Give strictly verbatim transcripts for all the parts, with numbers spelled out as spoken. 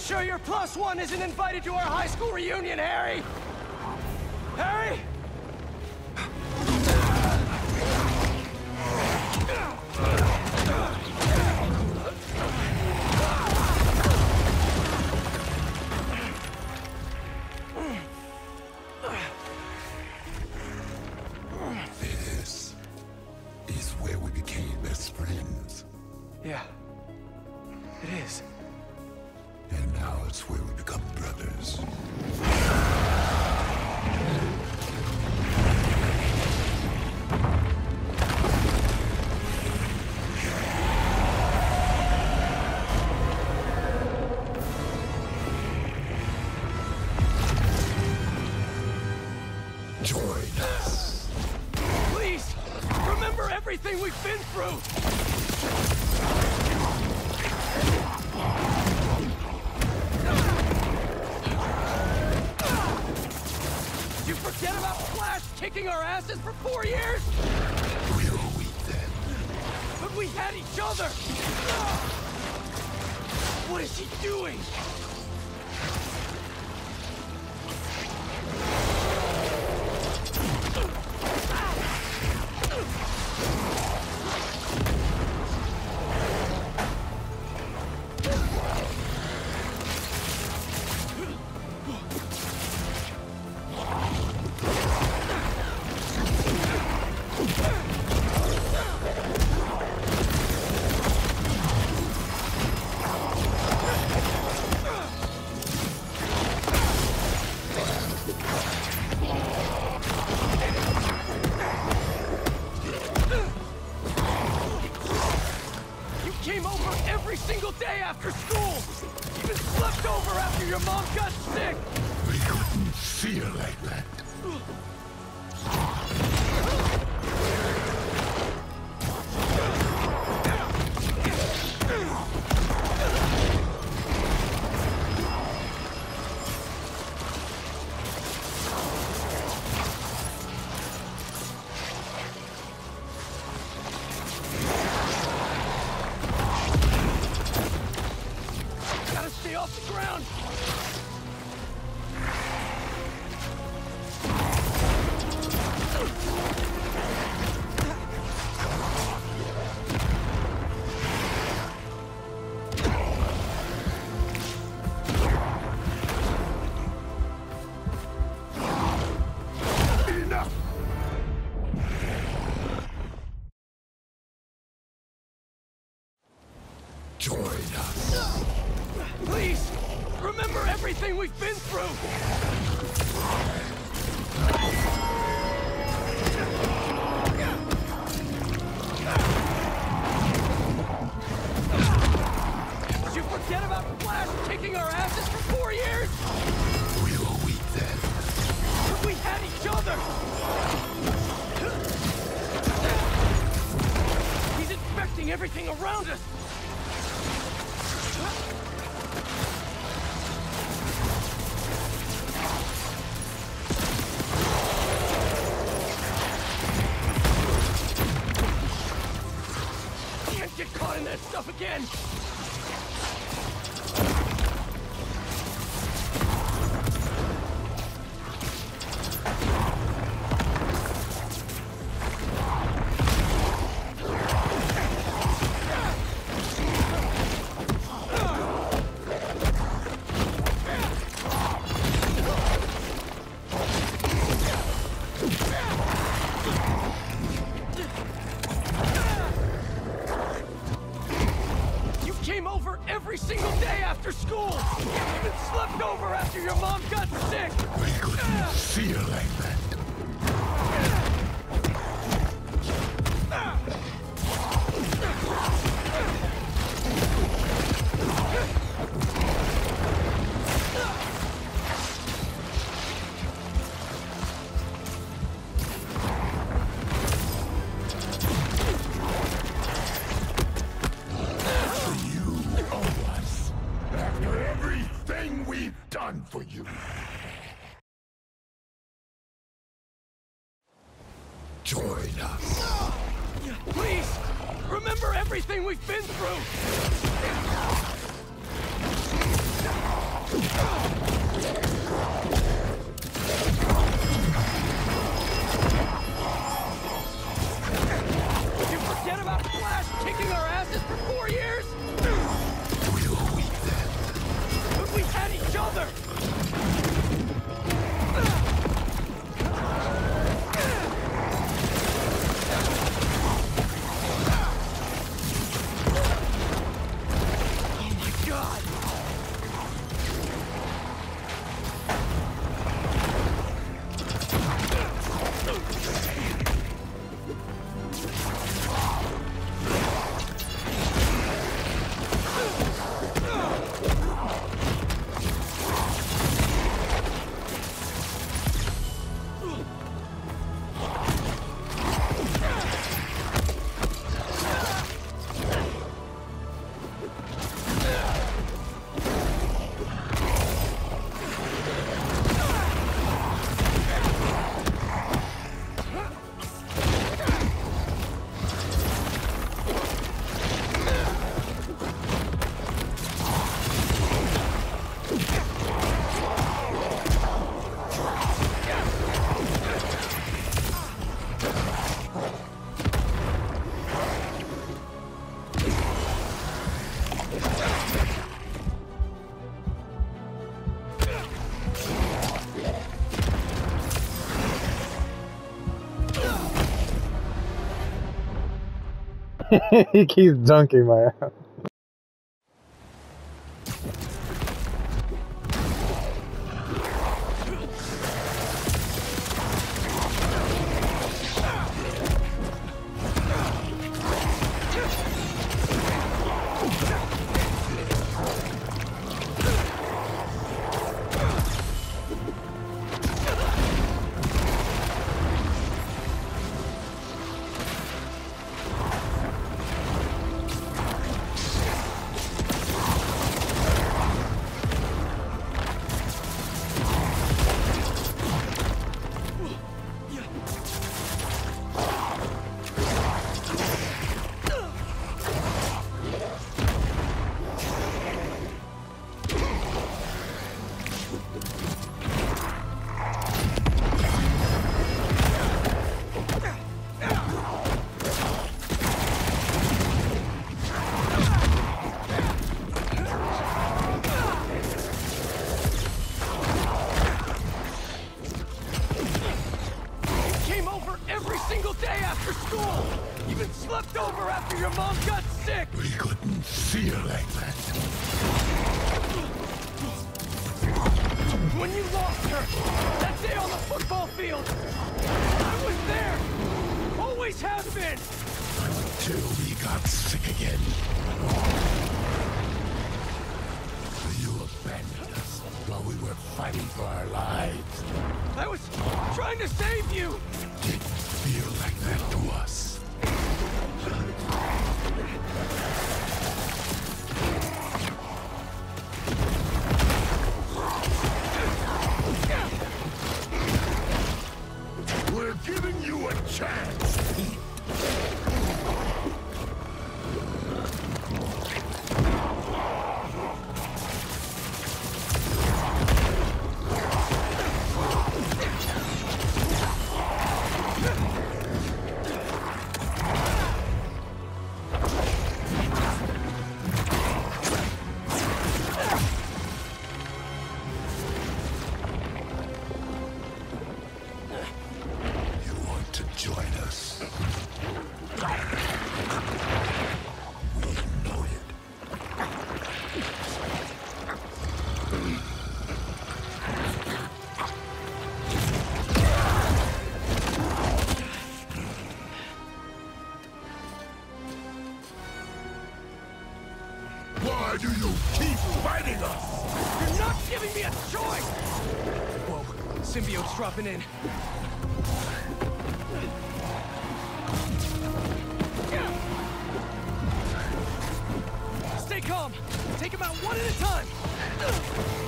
sure your plus one isn't invited to our high school reunion, Harry? Harry? This is where we became best friends. Yeah, it is. And now it's where we become brothers. Join us. Please, remember everything we've been through! Did you forget about Flash kicking our asses for four years? We were weak then. But we had each other! What is he doing? Came over every single day after school! Even slept over after your mom got sick! We couldn't feel like that. Stay off the ground! Enough! Join us. Please, remember everything we've been through! Did you forget about Flash kicking our asses for four years? We were weak then. But we had each other! He's infecting everything around us! Can't get caught in that stuff again! Came over every single day after school! Even slept over after your mom got sick! We couldn't feel like that. Done for you. Join us. Please, remember everything we've been through! You forget about Flash kicking our asses for four years? We were weak then. But we had each other! Oh my god! He keeps dunking my ass. Came over every single day after school! Even slept over after your mom got sick! We couldn't feel like that. When you lost her, that day on the football field, I was there! Always have been! Until we got sick again. You abandoned us while we were fighting for our lives. I was trying to save you! Didn't feel like that to us. We're giving you a chance. Join us. We know it. Why do you keep fighting us? You're not giving me a choice! Whoa, symbiote's dropping in. Stay calm. Take him out one at a time.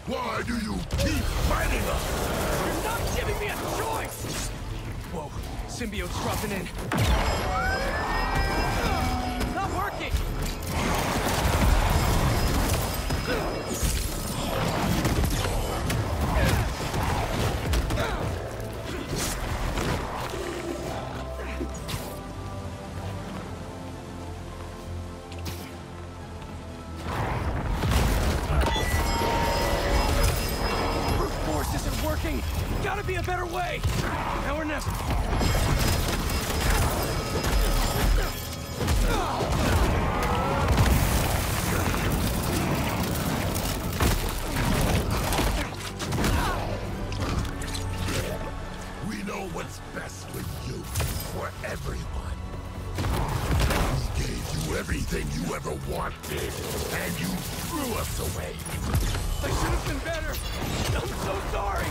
Why do you keep fighting us? You're not giving me a choice! Whoa, symbiote's dropping in. Not working! Gotta be a better way! Now or never! We know what's best with you, for everyone. We gave you everything you ever wanted, and you threw us away. I should have been better! I'm so sorry!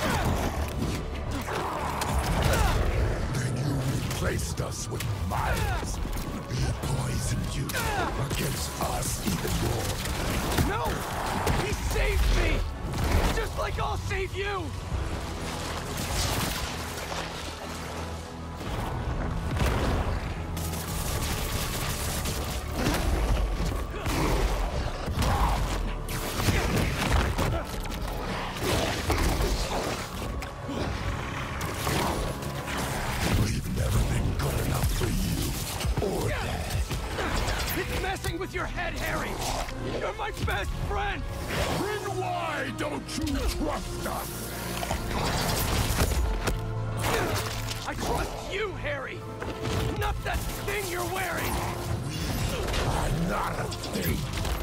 Then you replaced us with Miles. He poisoned you against us even more. No! He saved me! Just like I'll save you! With your head, Harry! You're my best friend! Then why don't you trust us? I trust you, Harry! Not that thing you're wearing! I'm not a thing!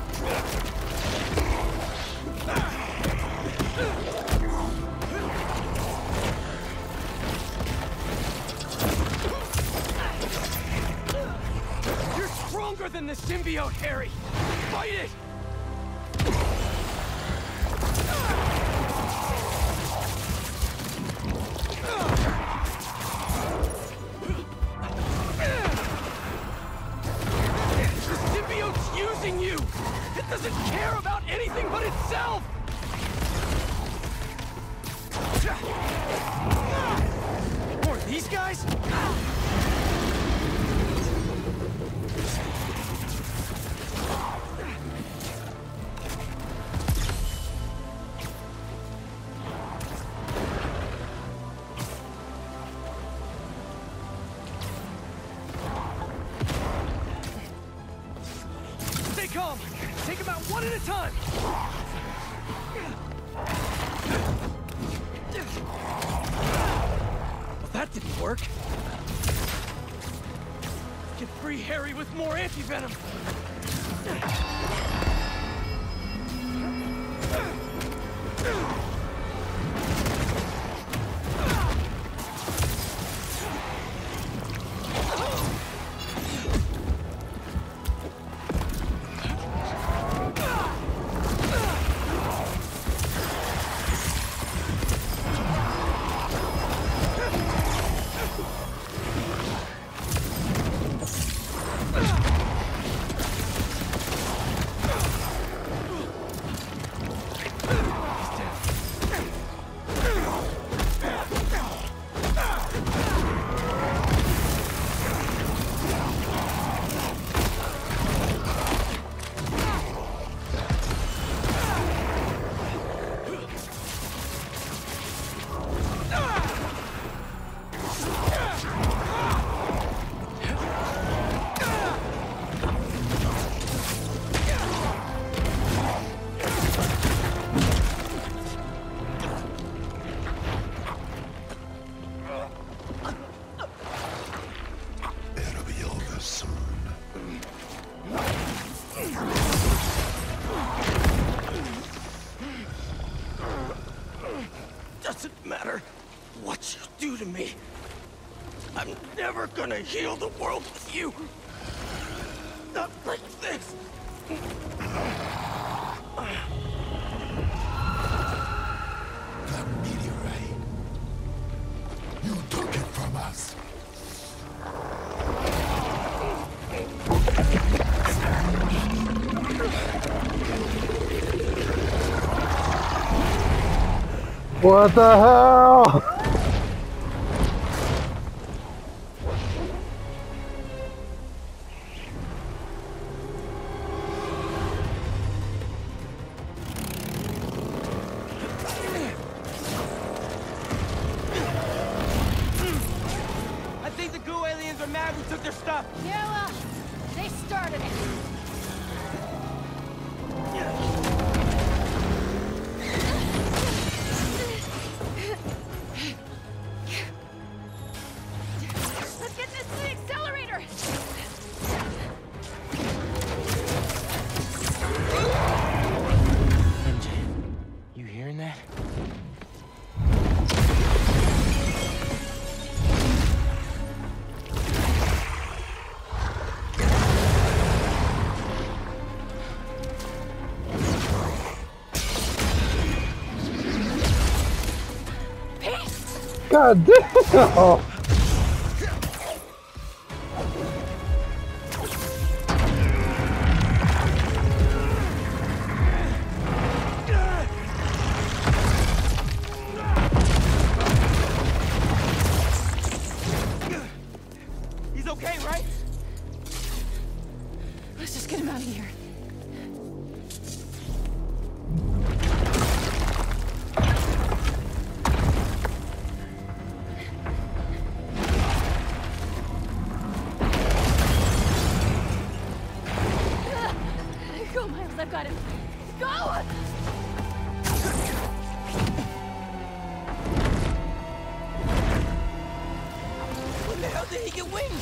Stronger than the symbiote, Harry! Fight it! The symbiote's using you! It doesn't care about anything but itself! Or these guys? Stay calm. Take them out one at a time. Well, that didn't work. Can free Harry with more anti-venom. Doesn't matter what you do to me. I'm never gonna heal the world with you. Not like this. The meteorite. You took it from us. What the hell? I think the goo aliens are mad we took their stuff. Yeah, well, they started it. Let's get this to the accelerator! M J, you hearing that? God damn! He's okay, right? Let's just get him out of here. Go, Miles, I've got him. Go! When the hell did he get wings?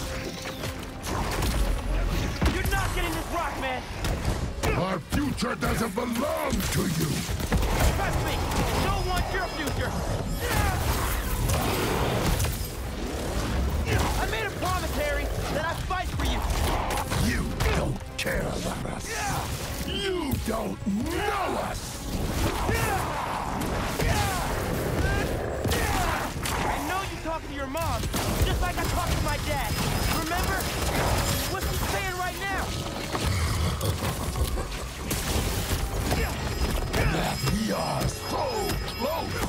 You're not getting this rock, man! Our future doesn't belong to you! Trust me, no one wants your future! I made a promise, Harry, that I'd fight for you! You don't care about us! You don't know us! I know you talking to your mom, just like I talked to my dad. Remember? What's he saying right now? That we are so close!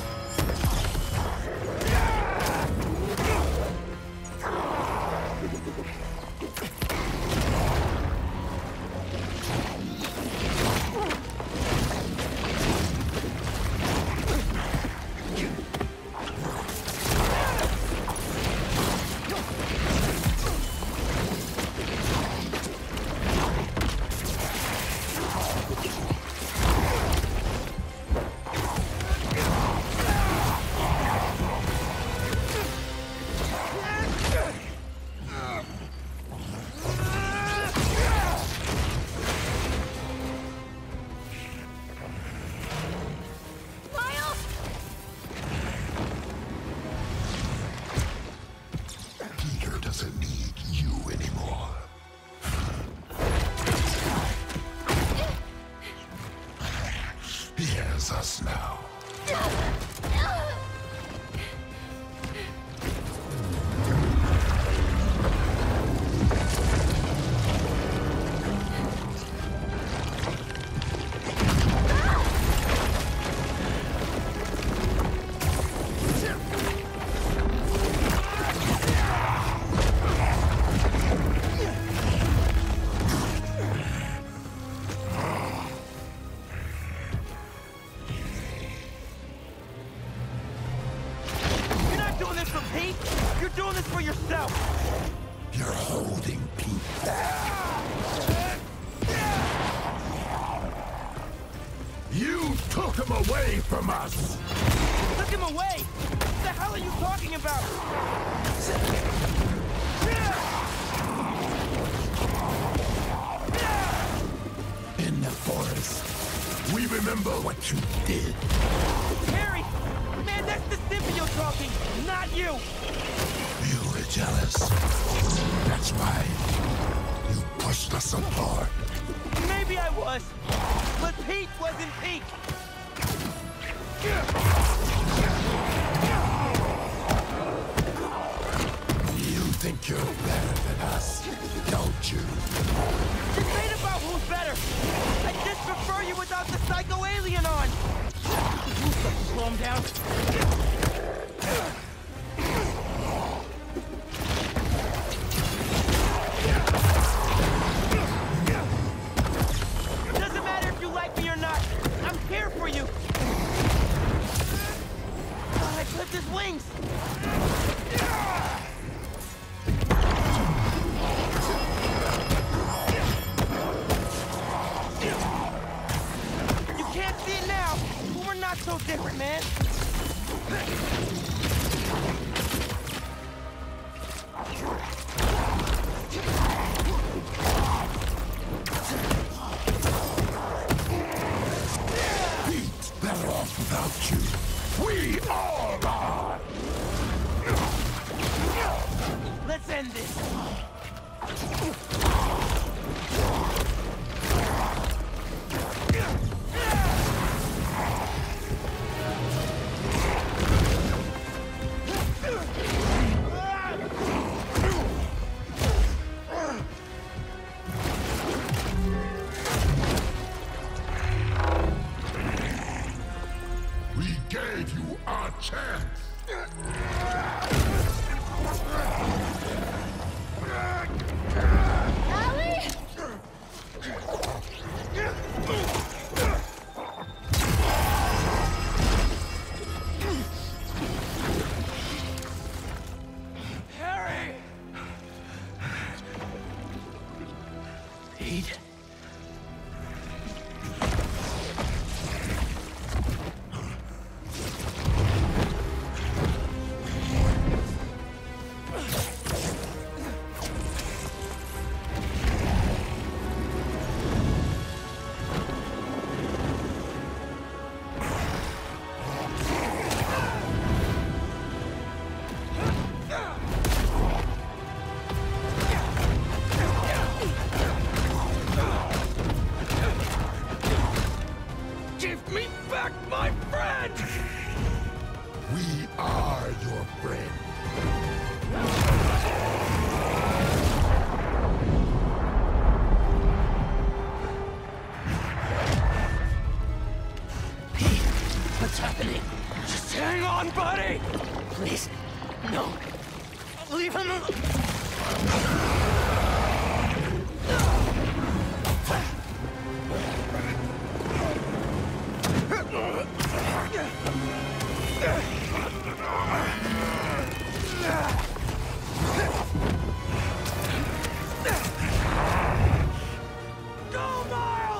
Peter doesn't need you anymore. He has us now. You're not doing this for Pete! You're doing this for yourself! You're holding Pete back. You took him away from us! Took him away! What the hell are you talking about? In the forest, we remember what you did. Harry! Man, that's the symbiote talking, not you! You were jealous. That's why you pushed us apart. Maybe I was, but Pete wasn't Pete! You think you're better than us, don't you? This ain't about who's better! I just prefer you without the psycho alien on! Slow him down. Doesn't matter if you like me or not. I'm here for you. Oh, I clipped his wings. You can't see it now, but we're not so different, man. Pete's better off without you. We all are! Let's end this. We gave you our chance! Allie? Harry! Pete? Give me back my friend! We are your friend. Pete, what's happening? Just hang on, buddy! Please, no. Leave him alone. Go, Miles!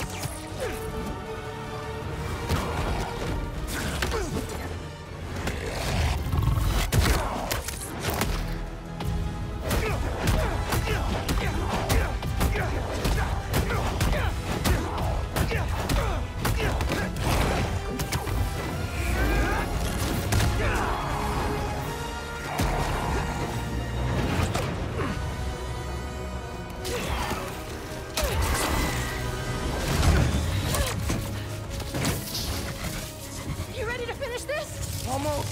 You ready to finish this? Almost.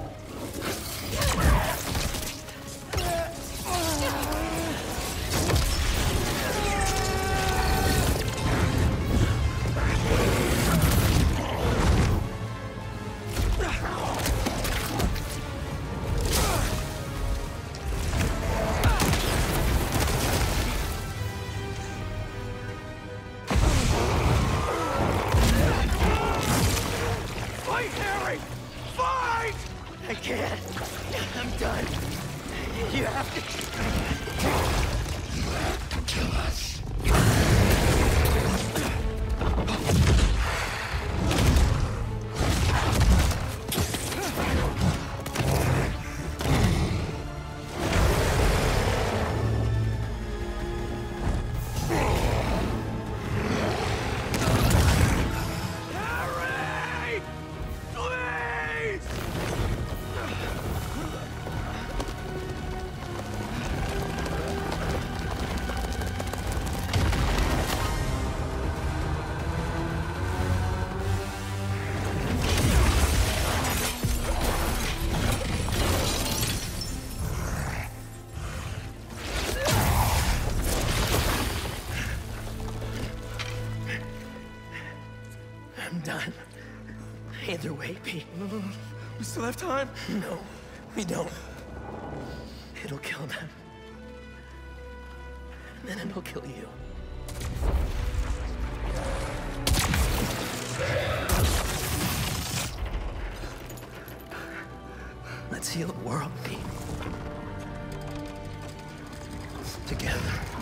Fight, Harry! Fight! I can't. I'm done. You have to... You have to kill us. Harry! Please! I'm done. Either way, Pete. No, no, no. We still have time. No, we don't. It'll kill them. And then it'll kill you. Let's heal the world, Pete. Together.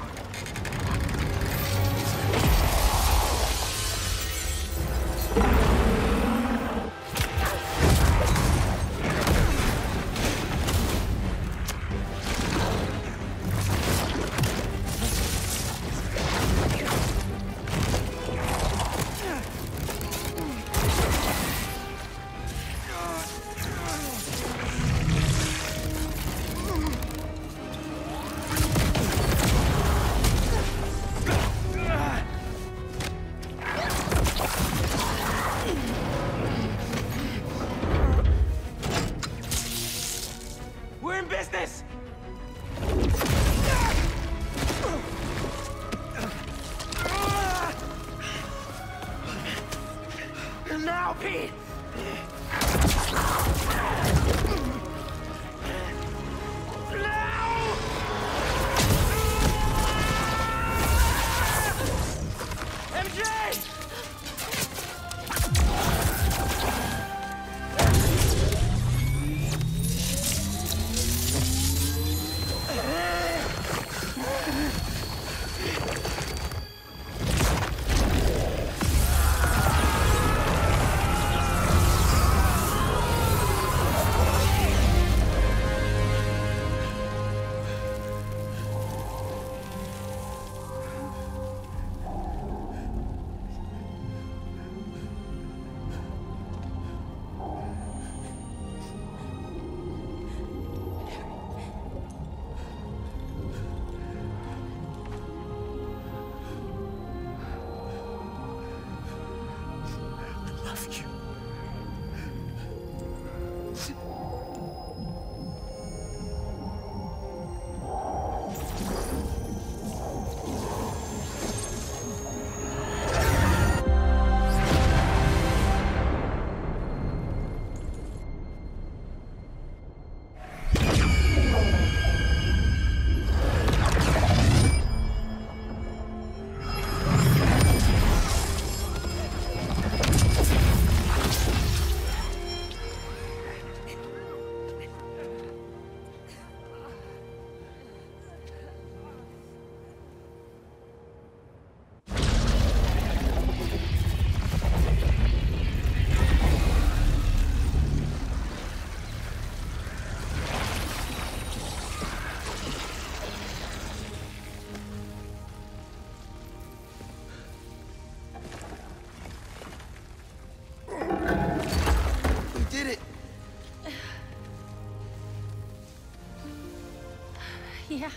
We're in business! Now, Pete! M J! Yeah.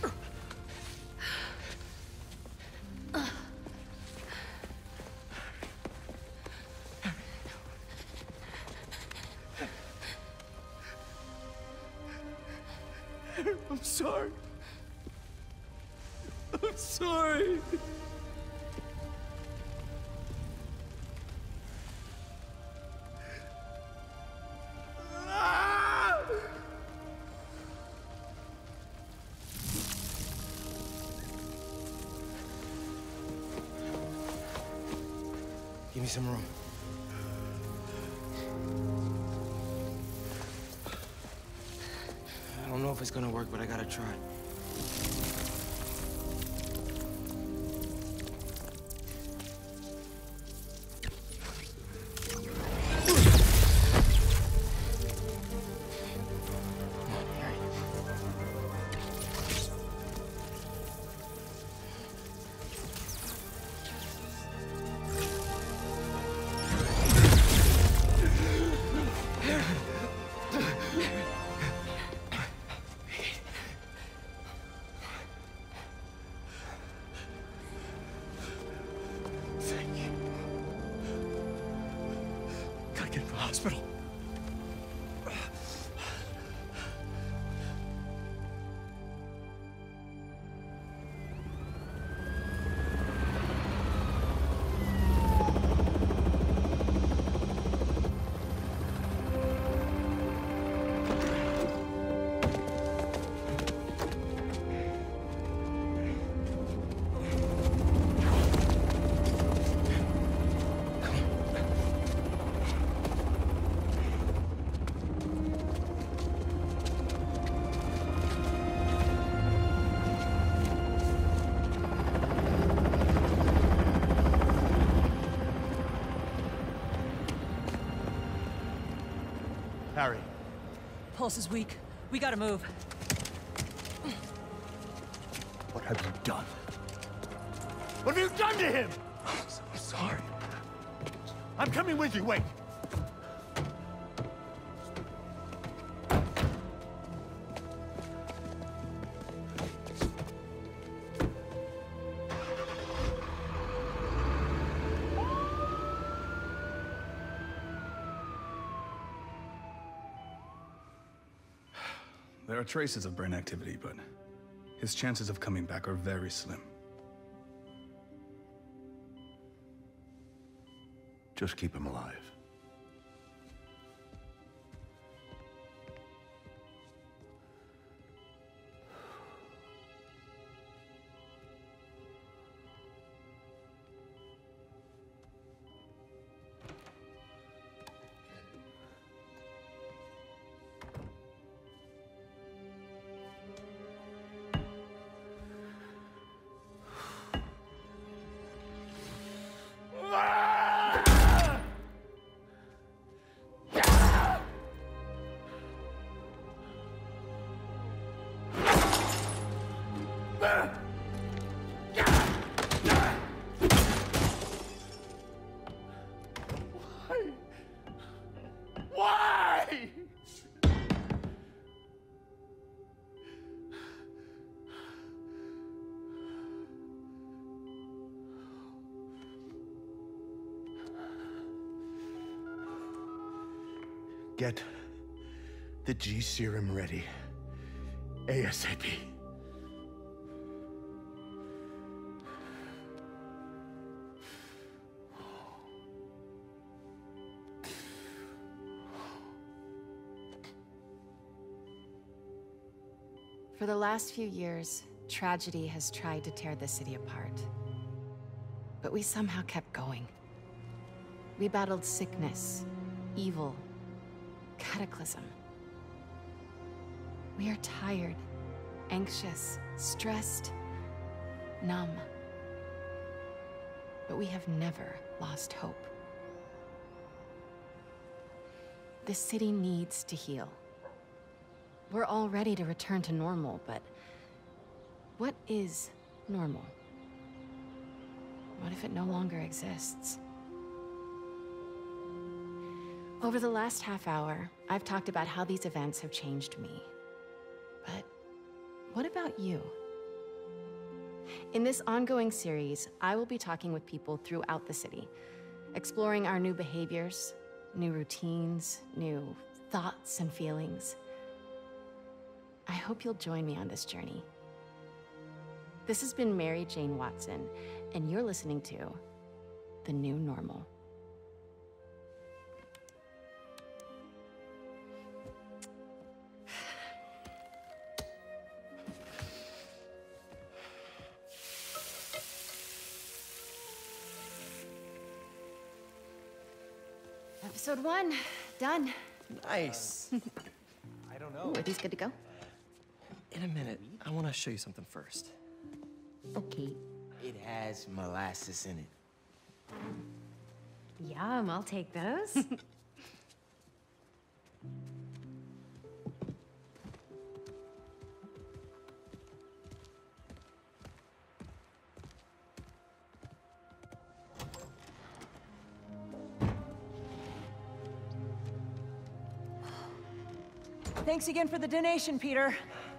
I'm sorry. I'm sorry. Give me some room. I don't know if it's gonna work, but I gotta try. Get to the hospital. Harry. Pulse is weak. We gotta move. What have you done? What have you done to him? I'm sorry. I'm coming with you, wait. There are traces of brain activity, but his chances of coming back are very slim. Just keep him alive. Why? Get the G serum ready. ASAP. For the last few years, tragedy has tried to tear the city apart. But we somehow kept going. We battled sickness, evil, cataclysm. We are tired, anxious, stressed, numb. But we have never lost hope. The city needs to heal. We're all ready to return to normal, but what is normal? What if it no longer exists? Over the last half hour, I've talked about how these events have changed me. But what about you? In this ongoing series, I will be talking with people throughout the city, exploring our new behaviors, new routines, new thoughts and feelings. I hope you'll join me on this journey. This has been Mary Jane Watson, and you're listening to The New Normal. Episode one, done. Nice. I don't know. Ooh, are these good to go? In a minute, I want to show you something first. Okay. It has molasses in it. Yum, I'll take those. Thanks again for the donation, Peter.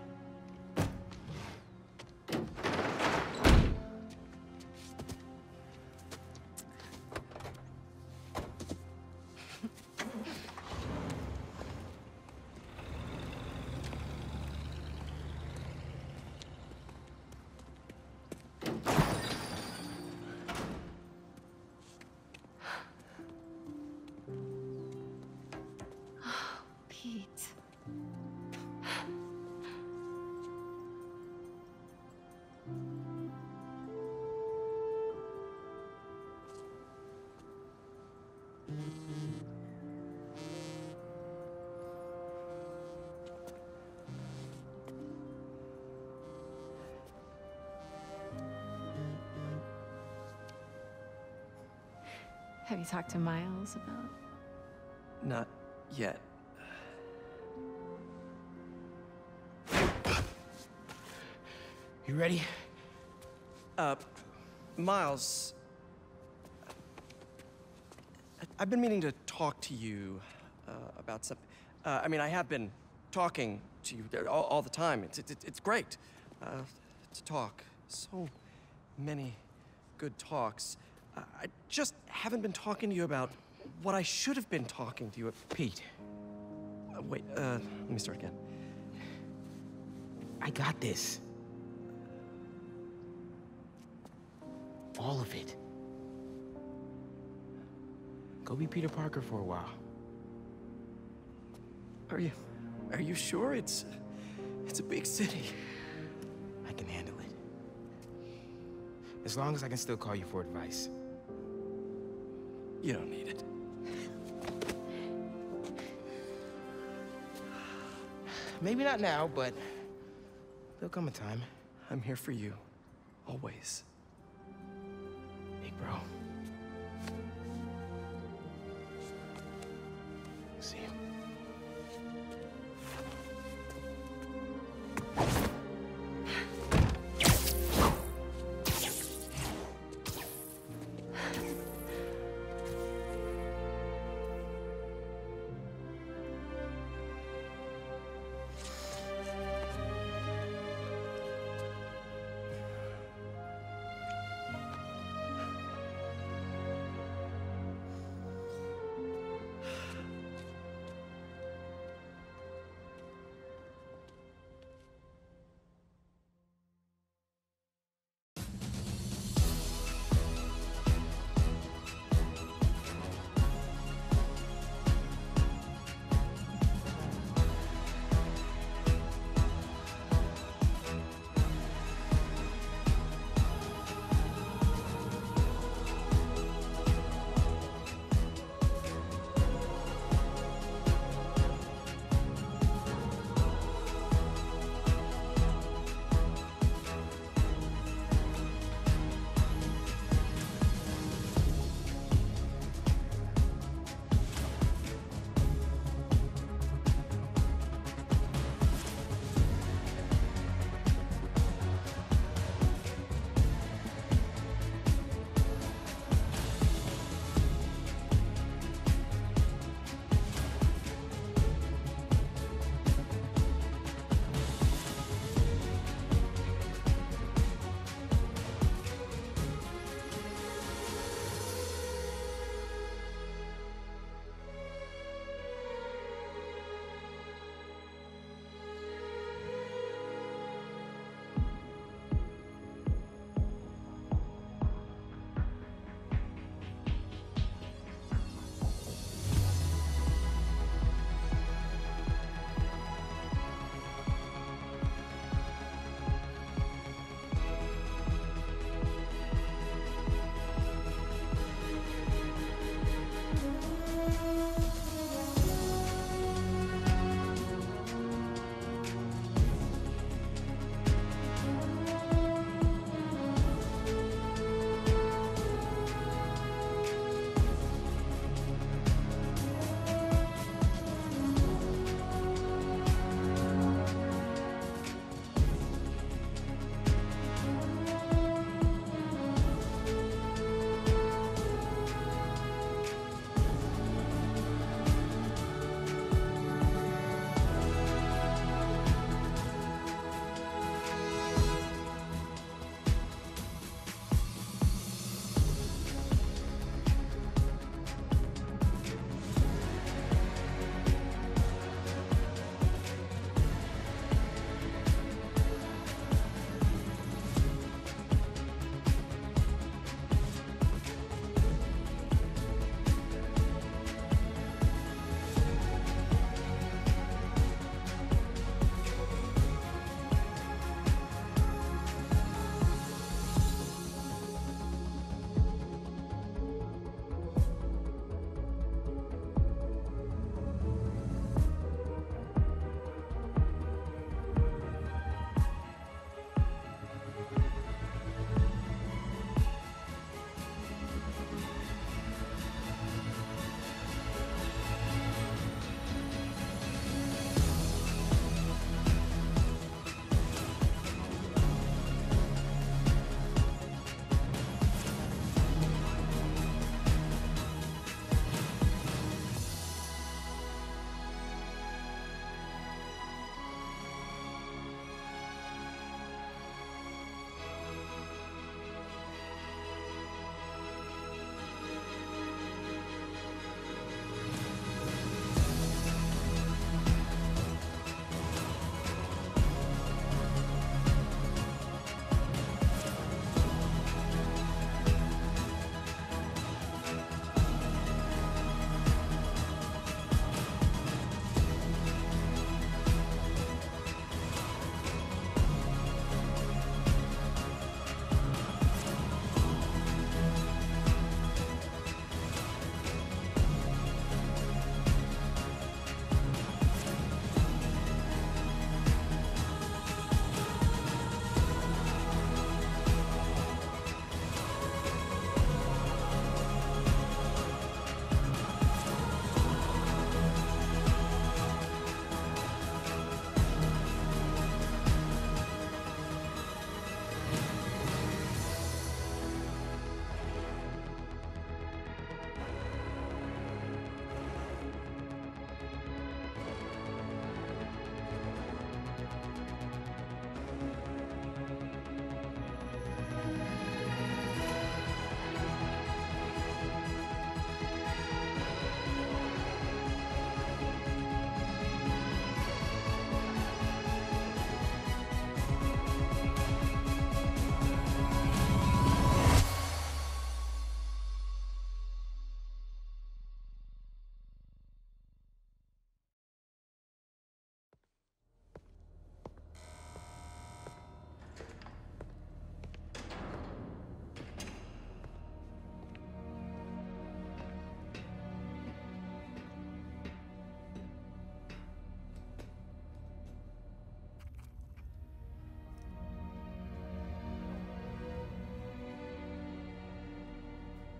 Pete. Have you talked to Miles about? Not yet. You ready? Uh, Miles... I've been meaning to talk to you uh, about something. Uh, I mean, I have been talking to you all, all the time. It's, it's, it's great uh, to talk. So many good talks. Uh, I just haven't been talking to you about what I should have been talking to you about. Pete. Uh, wait, uh, let me start again. I got this. All of it. Go be Peter Parker for a while. Are you... are you sure? It's... it's a big city. I can handle it. As long as I can still call you for advice. You don't need it. Maybe not now, but there'll come a time. I'm here for you. Always. Big bro. See you.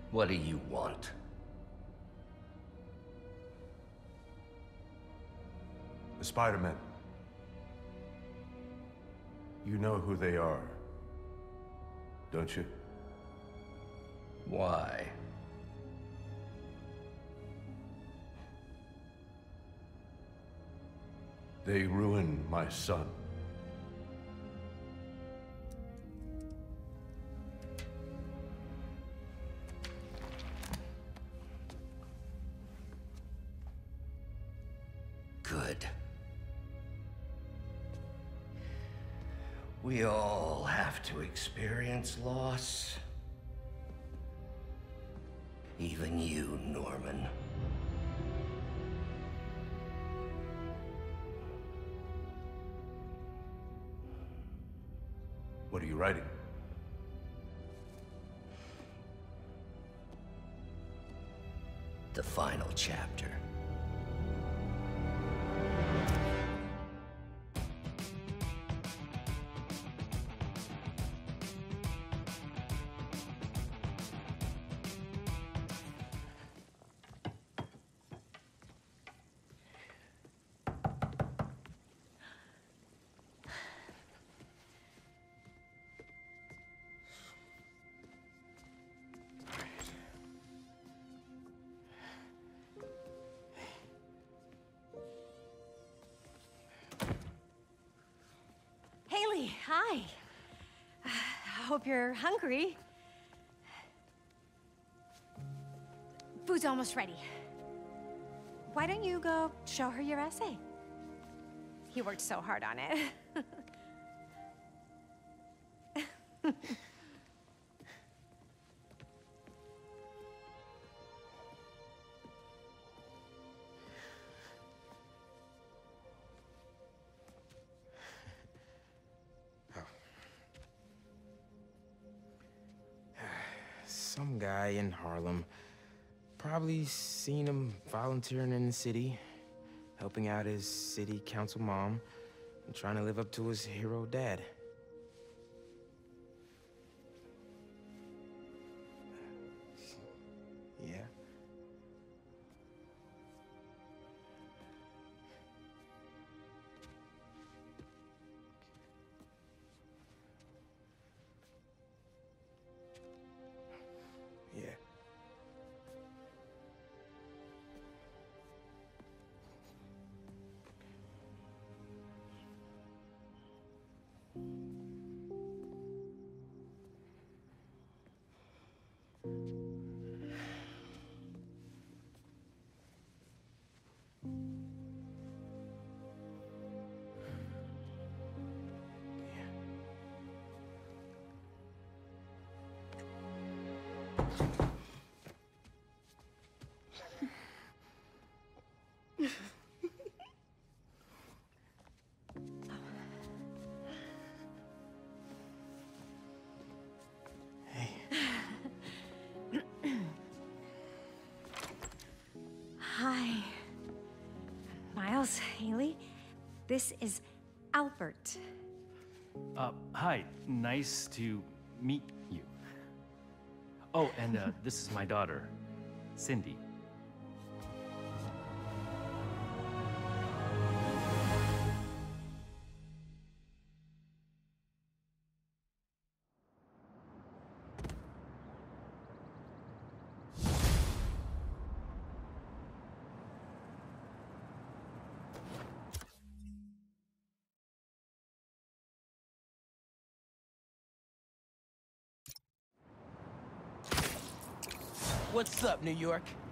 What do you want? The Spider-Men. You know who they are, don't you? Why? They ruined my son. Good. We all have to experience loss. Even you, Norman. What are you writing? The final chapter. Haley, hi. I hope you're hungry. Food's almost ready. Why don't you go show her your essay? You worked so hard on it. Some guy in Harlem. Probably seen him volunteering in the city, helping out his city council mom, and trying to live up to his hero dad. Yeah. Yeah. Hi. Miles, Haley, this is Albert. Uh, hi. Nice to meet you. Oh, and uh, this is my daughter, Cindy. What's up, New York?